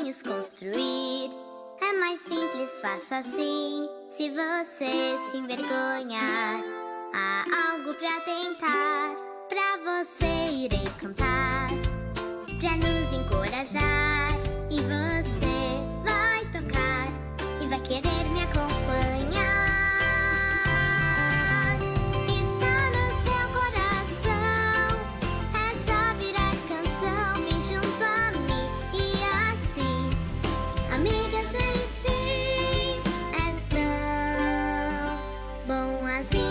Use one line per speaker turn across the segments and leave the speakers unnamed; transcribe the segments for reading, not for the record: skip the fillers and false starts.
sonhos construir. É mais simples, faço assim. Se você se envergonhar, há algo pra tentar. Pra você irei cantar, pra nos encorajar. E você vai tocar e vai querer me acompanhar. Está no seu coração, é só virar canção. Vem junto a mim e assim, amigas, enfim, é tão bom assim.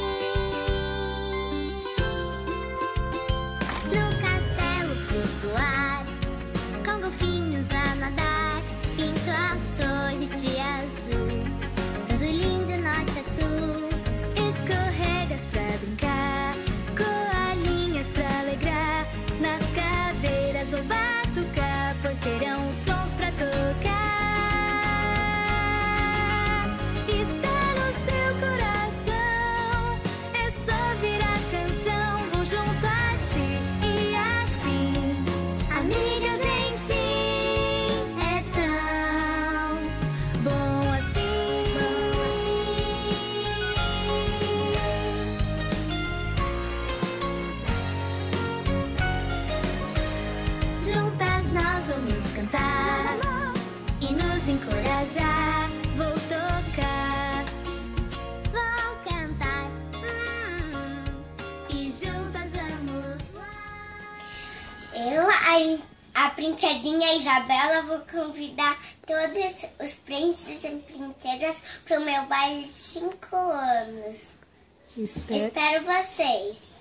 No castelo flutuar, com golfinhos a nadar, pinto as torres de azul, tudo lindo norte a sul.
Escorregas pra brincar, coalinhas pra alegrar, nas cadeiras vou batucar, pois terão sons pra tocar. Está no seu coração, é só virar canção. Vou junto a ti e assim, amigas, enfim, é tão bom assim. Juntas nós vamos cantar e nos encorajar. Vou tocar
Vou cantar,
e juntas vamos lá.
Eu, a Brinquedinha Isabela, vou convidar todos os príncipes e princesas para o meu baile de 5 anos. Espero vocês.